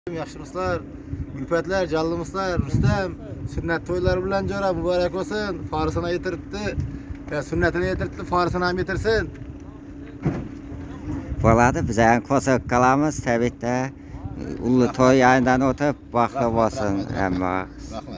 Yaxşımıslar, Gülpetler, Callımıslar, Rüstem, sünnet toyları bilen jora mübarek olsun. Farısına yetirtti. Sünnetini yetirtti, farısına ham yetirsin. Bo'ladi, biz ham qo'shiq qilamiz, tabiiyda. Ulug' to'y aydan o'tib, vaqti bo'lsin. Hamma